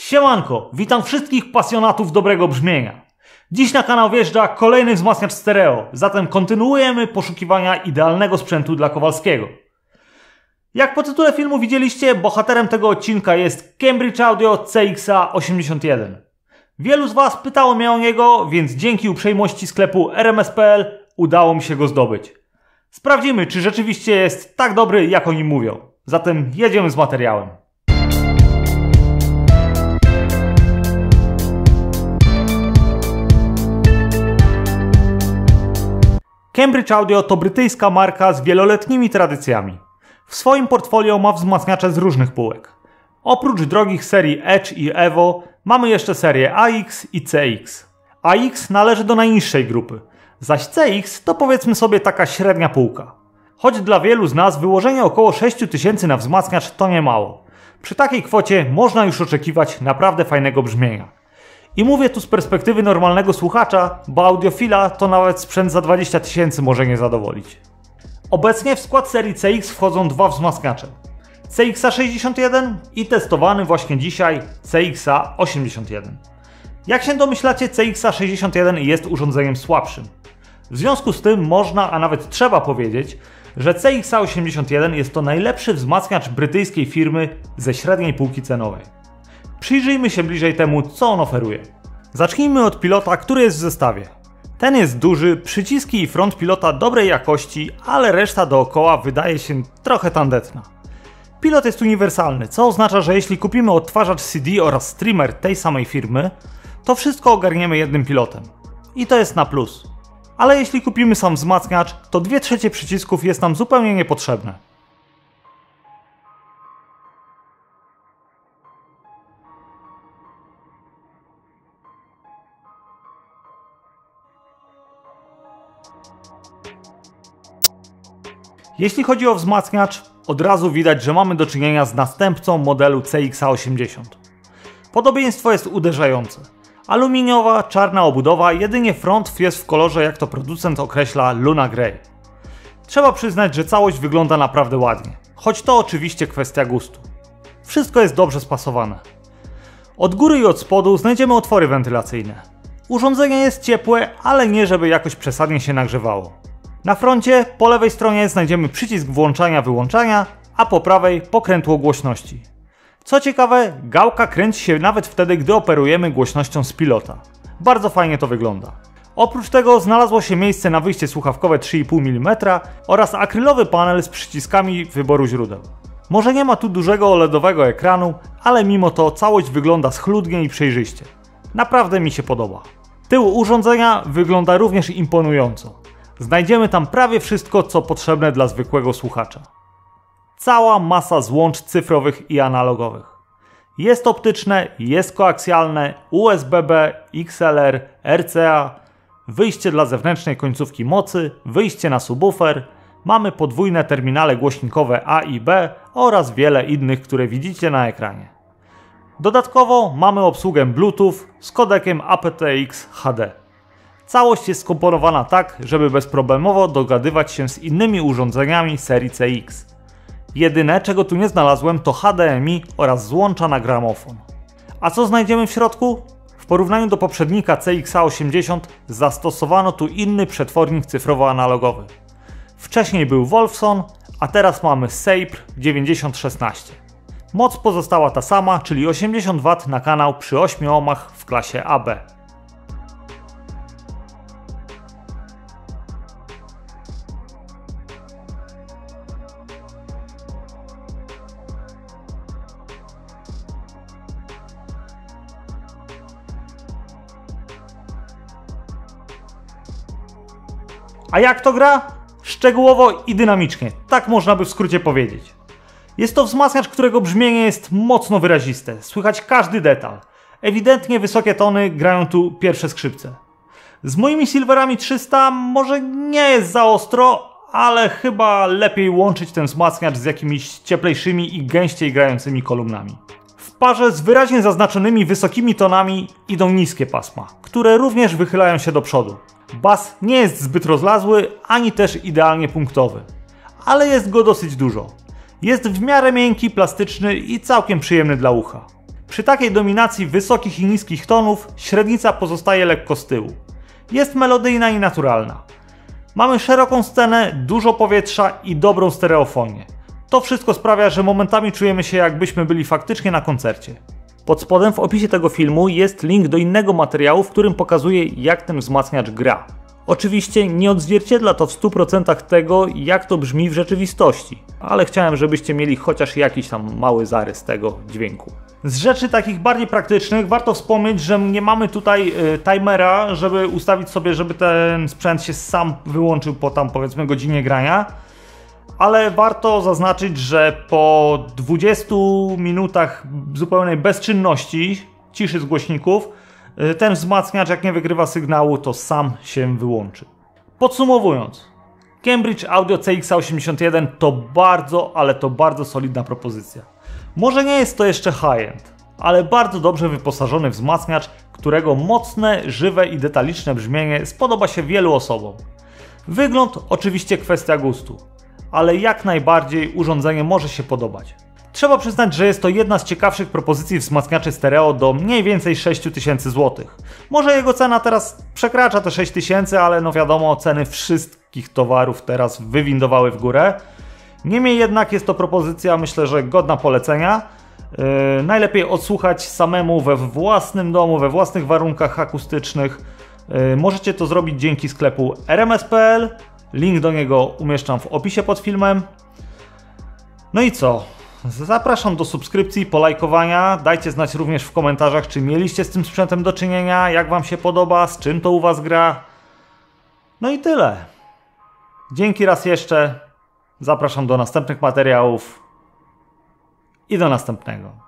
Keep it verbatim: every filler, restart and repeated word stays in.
Siemanko, witam wszystkich pasjonatów dobrego brzmienia. Dziś na kanał wjeżdża kolejny wzmacniacz stereo, zatem kontynuujemy poszukiwania idealnego sprzętu dla Kowalskiego. Jak po tytule filmu widzieliście, bohaterem tego odcinka jest Cambridge Audio C X A osiemdziesiąt jeden. Wielu z Was pytało mnie o niego, więc dzięki uprzejmości sklepu R M S kropka P L udało mi się go zdobyć. Sprawdzimy, czy rzeczywiście jest tak dobry, jak oni mówią. Zatem jedziemy z materiałem. Cambridge Audio to brytyjska marka z wieloletnimi tradycjami. W swoim portfolio ma wzmacniacze z różnych półek. Oprócz drogich serii Edge i Evo mamy jeszcze serię A X i C X. A X należy do najniższej grupy, zaś C X to powiedzmy sobie taka średnia półka. Choć dla wielu z nas wyłożenie około sześć tysięcy na wzmacniacz to nie mało. Przy takiej kwocie można już oczekiwać naprawdę fajnego brzmienia. I mówię tu z perspektywy normalnego słuchacza, bo audiofila to nawet sprzęt za dwadzieścia tysięcy może nie zadowolić. Obecnie w skład serii C X wchodzą dwa wzmacniacze. C X A sześćdziesiąt jeden i testowany właśnie dzisiaj C X A osiemdziesiąt jeden. Jak się domyślacie, C X A sześćdziesiąt jeden jest urządzeniem słabszym. W związku z tym można, a nawet trzeba powiedzieć, że C X A osiemdziesiąt jeden jest to najlepszy wzmacniacz brytyjskiej firmy ze średniej półki cenowej. Przyjrzyjmy się bliżej temu, co on oferuje. Zacznijmy od pilota, który jest w zestawie. Ten jest duży, przyciski i front pilota dobrej jakości, ale reszta dookoła wydaje się trochę tandetna. Pilot jest uniwersalny, co oznacza, że jeśli kupimy odtwarzacz C D oraz streamer tej samej firmy, to wszystko ogarniemy jednym pilotem. I to jest na plus. Ale jeśli kupimy sam wzmacniacz, to dwie trzecie przycisków jest nam zupełnie niepotrzebne. Jeśli chodzi o wzmacniacz, od razu widać, że mamy do czynienia z następcą modelu C X A osiemdziesiąt. Podobieństwo jest uderzające. Aluminiowa, czarna obudowa, jedynie front jest w kolorze, jak to producent określa, Luna Grey. Trzeba przyznać, że całość wygląda naprawdę ładnie, choć to oczywiście kwestia gustu. Wszystko jest dobrze spasowane. Od góry i od spodu znajdziemy otwory wentylacyjne. Urządzenie jest ciepłe, ale nie żeby jakoś przesadnie się nagrzewało. Na froncie po lewej stronie znajdziemy przycisk włączania-wyłączania, a po prawej pokrętło głośności. Co ciekawe, gałka kręci się nawet wtedy, gdy operujemy głośnością z pilota. Bardzo fajnie to wygląda. Oprócz tego znalazło się miejsce na wyjście słuchawkowe trzy i pół milimetra oraz akrylowy panel z przyciskami wyboru źródeł. Może nie ma tu dużego O L E D owego ekranu, ale mimo to całość wygląda schludnie i przejrzyście. Naprawdę mi się podoba. Tył urządzenia wygląda również imponująco. Znajdziemy tam prawie wszystko, co potrzebne dla zwykłego słuchacza. Cała masa złącz cyfrowych i analogowych. Jest optyczne, jest koaksjalne, U S B B, X L R, R C A, wyjście dla zewnętrznej końcówki mocy, wyjście na subwoofer, mamy podwójne terminale głośnikowe A i B oraz wiele innych, które widzicie na ekranie. Dodatkowo mamy obsługę Bluetooth z kodekiem A P T X H D. Całość jest skomponowana tak, żeby bezproblemowo dogadywać się z innymi urządzeniami serii C X. Jedyne, czego tu nie znalazłem, to H D M I oraz złącza na gramofon. A co znajdziemy w środku? W porównaniu do poprzednika C X A osiemdziesiąt zastosowano tu inny przetwornik cyfrowo-analogowy. Wcześniej był Wolfson, a teraz mamy Sabre dziewięćdziesiąt szesnaście. Moc pozostała ta sama, czyli osiemdziesiąt watów na kanał przy ośmiu ohmach w klasie A B. A jak to gra? Szczegółowo i dynamicznie, tak można by w skrócie powiedzieć. Jest to wzmacniacz, którego brzmienie jest mocno wyraziste, słychać każdy detal. Ewidentnie wysokie tony grają tu pierwsze skrzypce. Z moimi Silverami trzysta może nie jest za ostro, ale chyba lepiej łączyć ten wzmacniacz z jakimiś cieplejszymi i gęściej grającymi kolumnami. W parze z wyraźnie zaznaczonymi wysokimi tonami idą niskie pasma, które również wychylają się do przodu. Bas nie jest zbyt rozlazły, ani też idealnie punktowy, ale jest go dosyć dużo. Jest w miarę miękki, plastyczny i całkiem przyjemny dla ucha. Przy takiej dominacji wysokich i niskich tonów średnica pozostaje lekko z tyłu. Jest melodyjna i naturalna. Mamy szeroką scenę, dużo powietrza i dobrą stereofonię. To wszystko sprawia, że momentami czujemy się, jakbyśmy byli faktycznie na koncercie. Pod spodem w opisie tego filmu jest link do innego materiału, w którym pokazuję, jak ten wzmacniacz gra. Oczywiście nie odzwierciedla to w stu procentach tego, jak to brzmi w rzeczywistości, ale chciałem, żebyście mieli chociaż jakiś tam mały zarys tego dźwięku. Z rzeczy takich bardziej praktycznych warto wspomnieć, że nie mamy tutaj y, timera, żeby ustawić sobie, żeby ten sprzęt się sam wyłączył po tam powiedzmy godzinie grania. Ale warto zaznaczyć, że po dwudziestu minutach zupełnej bezczynności, ciszy z głośników, ten wzmacniacz, jak nie wygrywa sygnału, to sam się wyłączy. Podsumowując, Cambridge Audio C X A osiemdziesiąt jeden to bardzo, ale to bardzo solidna propozycja. Może nie jest to jeszcze high-end, ale bardzo dobrze wyposażony wzmacniacz, którego mocne, żywe i detaliczne brzmienie spodoba się wielu osobom. Wygląd oczywiście kwestia gustu, ale jak najbardziej urządzenie może się podobać. Trzeba przyznać, że jest to jedna z ciekawszych propozycji wzmacniaczy stereo do mniej więcej sześć tysięcy złotych. Może jego cena teraz przekracza te sześć tysięcy, ale no wiadomo, ceny wszystkich towarów teraz wywindowały w górę. Niemniej jednak jest to propozycja, myślę, że godna polecenia. Yy, najlepiej odsłuchać samemu we własnym domu, we własnych warunkach akustycznych. Yy, możecie to zrobić dzięki sklepu R M S kropka P L. Link do niego umieszczam w opisie pod filmem. No i co? Zapraszam do subskrypcji, polajkowania. Dajcie znać również w komentarzach, czy mieliście z tym sprzętem do czynienia, jak wam się podoba, z czym to u was gra. No i tyle. Dzięki raz jeszcze. Zapraszam do następnych materiałów i do następnego.